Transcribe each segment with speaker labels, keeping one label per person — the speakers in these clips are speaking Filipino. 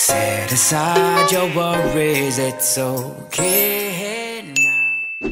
Speaker 1: Set aside your worries, it's okay now.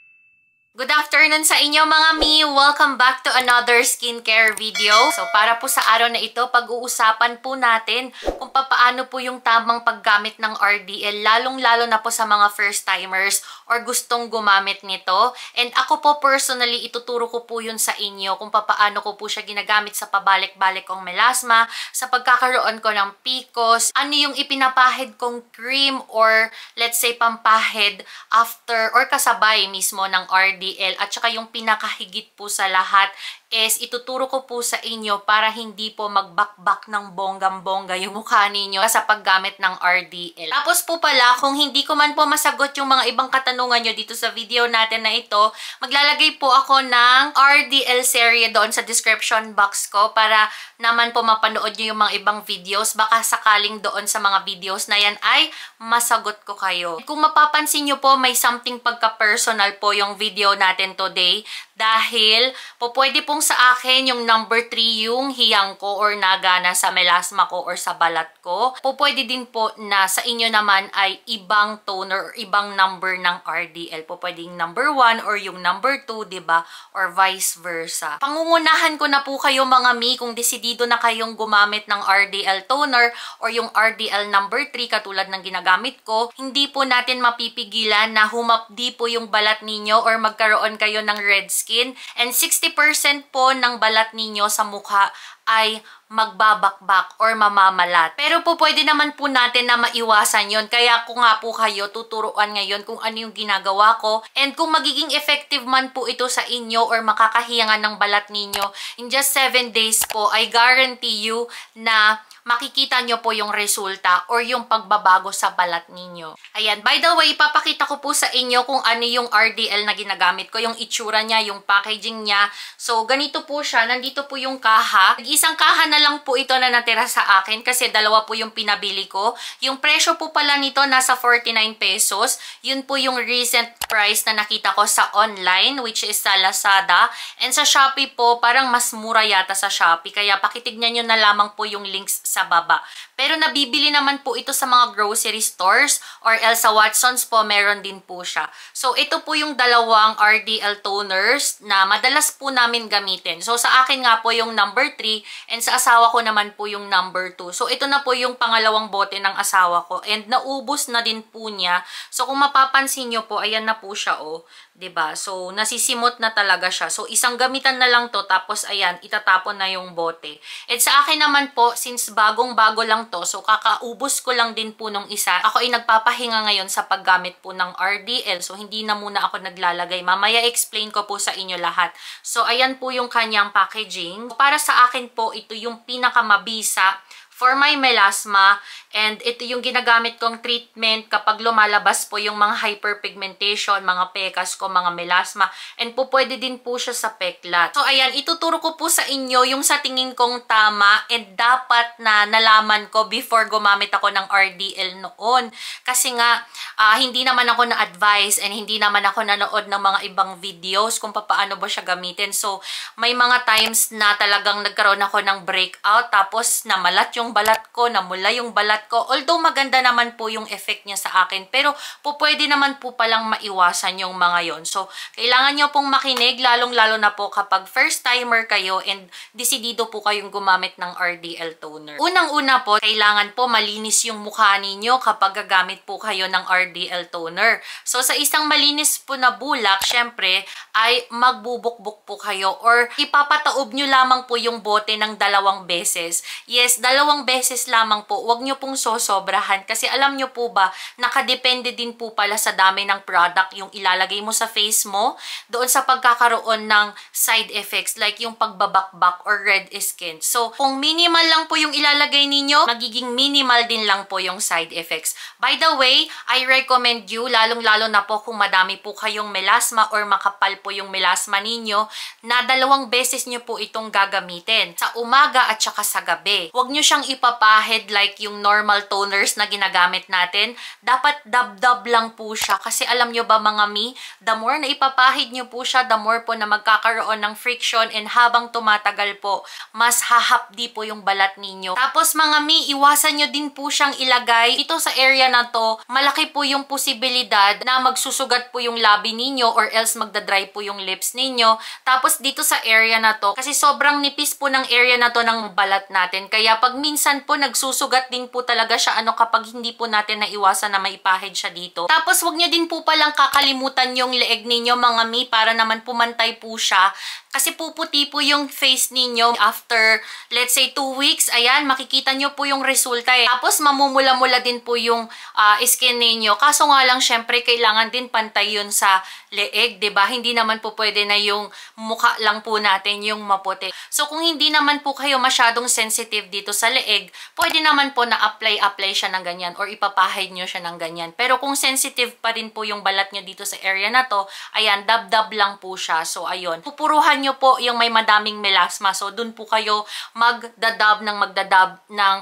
Speaker 2: Good afternoon sa inyo mga mi! Welcome back to another skincare video. So para po sa araw na ito, pag-uusapan po natin kung paano po yung tamang paggamit ng RDL, lalong-lalo na po sa mga first-timers or gustong gumamit nito. And ako po personally, ituturo ko po yun sa inyo kung paano ko po siya ginagamit sa pabalik-balik kong melasma, sa pagkakaroon ko ng PCOS, ano yung ipinapahid kong cream or let's say pampahid after or kasabay mismo ng RDL. At saka yung pinakahigit po sa lahat is ituturo ko po sa inyo para hindi po magbakbak ng bonggam-bongga yung mukha ninyo sa paggamit ng RDL. Tapos po pala, kung hindi ko man po masagot yung mga ibang katanungan nyo dito sa video natin na ito, maglalagay po ako ng RDL serye doon sa description box ko para naman po mapanood nyo yung mga ibang videos. Baka sakaling doon sa mga videos na yan ay masagot ko kayo. Kung mapapansin nyo po, may something pagka-personal po yung video natin today dahil po pwede pong sa akin yung number 3 yung hiyang ko or nagana sa melasma ko or sa balat ko. Po pwede din po na sa inyo naman ay ibang toner or ibang number ng RDL. Po pwede yung number 1 or yung number 2, diba? Or vice versa. Pangungunahan ko na po kayo mga mi kung desidido na kayong gumamit ng RDL toner or yung RDL number 3 katulad ng ginagamit ko. Hindi po natin mapipigilan na humapdi po yung balat ninyo or magkaroon kayo ng red skin. And 60% po ng balat ninyo sa mukha ay magbabakbak or mamamalat. Pero po pwede naman po natin na maiwasan yon. Kaya ko nga po kayo tuturuan ngayon kung ano yung ginagawa ko and kung magiging effective man po ito sa inyo or makakahiyangan ng balat ninyo. In just 7 days po, I guarantee you na makikita nyo po yung resulta or yung pagbabago sa balat ninyo. Ayan, by the way, ipapakita ko po sa inyo kung ano yung RDL na ginagamit ko, yung itsura niya, yung packaging niya. So, ganito po siya. Nandito po yung kaha. Isang kaha na lang po ito na natira sa akin kasi dalawa po yung pinabili ko. Yung presyo po pala nito nasa 49 pesos. Yun po yung recent price na nakita ko sa online, which is sa Lazada. And sa Shopee po, parang mas mura yata sa Shopee. Kaya pakitignan nyo na lamang po yung links sa baba. Pero nabibili naman po ito sa mga grocery stores or else sa Watsons po, meron din po siya. So, ito po yung dalawang RDL toners na madalas po namin gamitin. So, sa akin nga po yung number 3 and sa asawa ko naman po yung number 2. So, ito na po yung pangalawang bote ng asawa ko and naubos na din po niya. So, kung mapapansin nyo po, ayan na po siya oh. 'Di ba? So, nasisimot na talaga siya. So, isang gamitan na lang to tapos ayan, itatapon na yung bote. And sa akin naman po, since bagong-bago lang to, so kakaubos ko lang din po nung isa. Ako ay nagpapahinga ngayon sa paggamit po ng RDL. So, hindi na muna ako naglalagay. Mamaya explain ko po sa inyo lahat. So, ayan po yung kanyang packaging. Para sa akin po, ito yung pinakamabisa for my melasma and ito yung ginagamit kong treatment kapag lumalabas po yung mga hyperpigmentation, mga pekas ko, mga melasma and po pwede din po siya sa peklat. So ayan, ituturo ko po sa inyo yung sa tingin kong tama and dapat na nalaman ko before gumamit ako ng RDL noon. Kasi nga, hindi naman ako na-advise and hindi naman ako nanood ng mga ibang videos kung paano ba siya gamitin. So may mga times na talagang nagkaroon ako ng breakout tapos namalat yung balat ko, namula yung balat ko. Although maganda naman po yung effect niya sa akin, pero po pwede naman po palang maiwasan yung mga yon. So, kailangan nyo pong makinig, lalong-lalo na po kapag first timer kayo and desidido po kayong gumamit ng RDL toner. Unang-una po, kailangan po malinis yung mukha ninyo kapag gagamit po kayo ng RDL toner. So, sa isang malinis po na bulak, syempre, ay magbubukbuk po kayo or ipapataob nyo lamang po yung bote ng 2 beses. Yes, 2 beses lamang po. Huwag nyo pong sosobrahan kasi alam nyo po ba, nakadepende din po pala sa dami ng product yung ilalagay mo sa face mo doon sa pagkakaroon ng side effects like yung pagbabakbak or red skin. So, kung minimal lang po yung ilalagay ninyo, magiging minimal din lang po yung side effects. By the way, I recommend you, lalong-lalo na po kung madami po kayong melasma or makapal po yung melasma ninyo, na 2 beses nyo po itong gagamitin. Sa umaga at saka sa gabi. Huwag nyo siyang siyang ipapahid like yung normal toners na ginagamit natin. Dapat dab-dab lang po siya. Kasi alam nyo ba mga mi, the more na ipapahid nyo po siya, the more po na magkakaroon ng friction, and habang tumatagal po, mas hahapdi po yung balat ninyo. Tapos mga mi, iwasan nyo din po siyang ilagay. Ito sa area na to, malaki po yung posibilidad na magsusugat po yung labi ninyo or else magdadry po yung lips ninyo. Tapos dito sa area na to, kasi sobrang nipis po ng area na to ng balat natin. Kaya pag minsan po nagsusugat din po talaga siya kapag hindi po natin naiwasan na maipahid siya dito. Tapos wag nyo din po palang kakalimutan yung leeg ninyo mga mi para naman pumantay po siya. Kasi puputi po yung face ninyo after, let's say, 2 weeks. Ayan, makikita nyo po yung resulta eh. Tapos, mamumula-mula din po yung skin ninyo. Kaso nga lang, syempre, kailangan din pantay yun sa leeg, diba? Hindi naman po pwede na yung mukha lang po natin yung maputi. So, kung hindi naman po kayo masyadong sensitive dito sa leeg, pwede naman po na apply siya ng ganyan or ipapahid nyo siya ng ganyan. Pero kung sensitive pa rin po yung balat nyo dito sa area na to, ayan, dab-dab lang po siya. So, ayun. Pupuruhan nyo po yung may madaming melasma. So, dun po kayo magdadab ng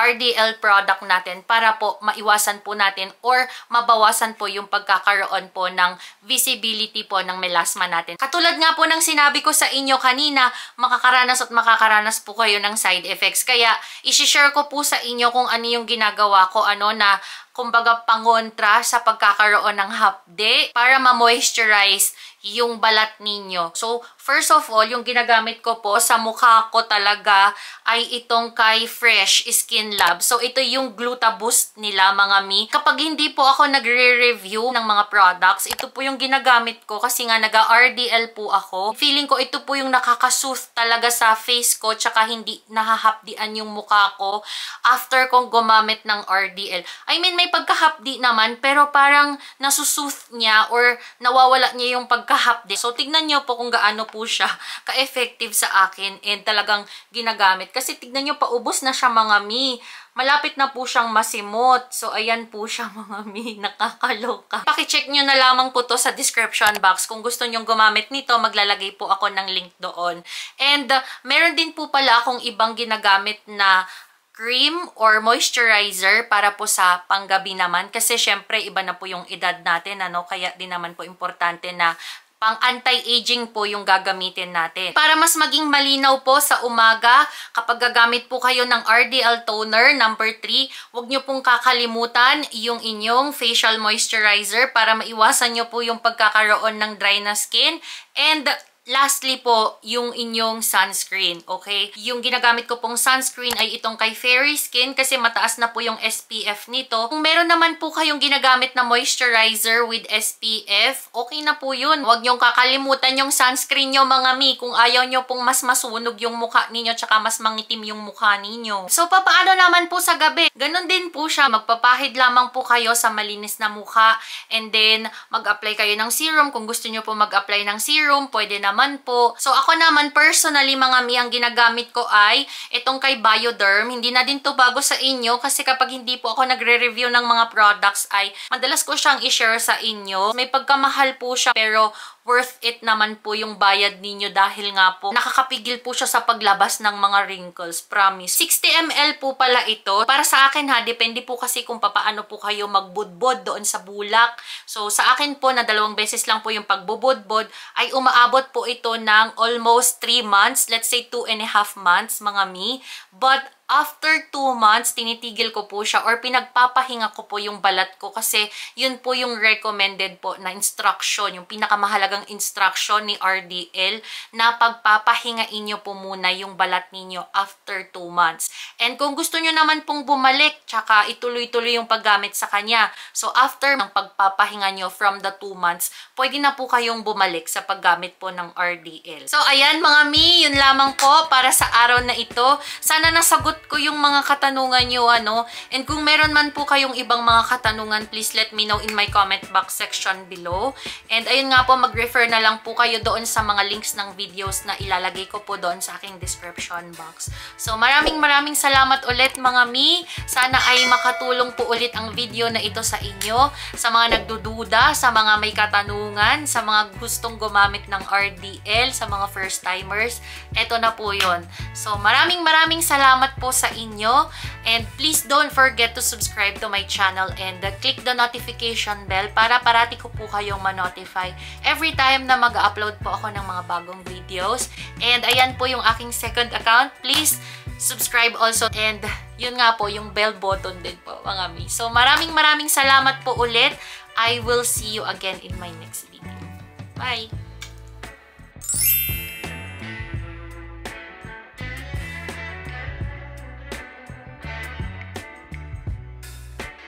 Speaker 2: RDL product natin para po maiwasan po natin or mabawasan po yung pagkakaroon po ng visibility po ng melasma natin. Katulad nga po ng sinabi ko sa inyo kanina, makakaranas po kayo ng side effects. Kaya, isi-share ko po sa inyo kung ano yung ginagawa ko, na kumbaga pangontra sa pagkakaroon ng hapde para ma-moisturize yung balat ninyo. So, first of all, yung ginagamit ko po sa mukha ko talaga ay itong kay Fresh Skin Lab. So, ito yung Glutaboost nila mga mi. Kapag hindi po ako nagre-review ng mga products, ito po yung ginagamit ko kasi nga naga-RDL po ako. Feeling ko ito po yung nakakasooth talaga sa face ko tsaka hindi nahahapdian yung mukha ko after kong gumamit ng RDL. I mean, may pagkahapdi naman pero parang nasusooth niya or nawawala niya yung pagkahapdi. So, tignan nyo po kung gaano po siya ka-effective sa akin and talagang ginagamit. Kasi tignan nyo, paubos na siya mga mi. Malapit na po siyang masimot. So, ayan po siya mga mi. Nakakaloka. Pakicheck nyo na lamang po to sa description box. Kung gusto nyong gumamit nito, maglalagay po ako ng link doon. And, meron din po pala akong ibang ginagamit na cream or moisturizer para po sa panggabi naman. Kasi, syempre, iba na po yung edad natin, Kaya din naman po importante na pang anti-aging po yung gagamitin natin. Para mas maging malinaw po sa umaga, kapag gagamit po kayo ng RDL Toner number 3, huwag nyo pong kakalimutan yung inyong facial moisturizer para maiwasan nyo po yung pagkakaroon ng dry na skin. And lastly po, yung inyong sunscreen, okay? Yung ginagamit ko pong sunscreen ay itong kay Fairy Skin kasi mataas na po yung SPF nito. Kung meron naman po kayong ginagamit na moisturizer with SPF, okay na po yun. Huwag nyong kakalimutan yung sunscreen nyo mga mi kung ayaw nyo pong mas masunog yung mukha ninyo tsaka mas mangitim yung mukha ninyo. So, papaano naman po sa gabi? Ganon din po siya. Magpapahid lamang po kayo sa malinis na mukha and then mag-apply kayo ng serum. Kung gusto nyo po mag-apply ng serum, pwede naman po. So, ako naman personally mga mi, ang ginagamit ko ay itong kay Bioderm. Hindi na din to bago sa inyo kasi kapag hindi po ako nagre-review ng mga products ay madalas ko siyang i-share sa inyo. May pagkamahal po siya pero worth it naman po yung bayad ninyo dahil nga po nakakapigil po siya sa paglabas ng mga wrinkles, promise. 60 ml po pala ito. Para sa akin depende po kasi kung paano po kayo magbudbod doon sa bulak. So sa akin po na 2 beses lang po yung pagbubudbod ay umaabot po ito ng almost 3 months, let's say 2.5 months mga mi. But after 2 months, tinitigil ko po siya or pinagpapahinga ko po yung balat ko kasi yun po yung recommended po na instruction, yung pinakamahalagang instruction ni RDL na pagpapahingain nyo po muna yung balat ninyo after 2 months. And kung gusto nyo naman pong bumalik, tsaka ituloy-tuloy yung paggamit sa kanya. So after ng pagpapahinga nyo from the 2 months, pwede na po kayong bumalik sa paggamit po ng RDL. So ayan mga mi, yun lamang po para sa araw na ito. Sana nasagot ko yung mga katanungan nyo, And kung meron man po kayong ibang mga katanungan, please let me know in my comment box section below. And ayun nga po, mag-refer na lang po kayo doon sa mga links ng videos na ilalagay ko po doon sa aking description box. So, maraming salamat ulit mga mi. Sana ay makatulong po ulit ang video na ito sa inyo. Sa mga nagdududa, sa mga may katanungan, sa mga gustong gumamit ng RDL, sa mga first timers, eto na po yun. So, maraming salamat po po sa inyo. And please don't forget to subscribe to my channel and click the notification bell para parati ko po kayong ma-notify every time na mag-upload po ako ng mga bagong videos. And ayan po yung aking second account. Please subscribe also. And yun nga po, yung bell button din po, mga mi. So maraming salamat po ulit. I will see you again in my next video. Bye!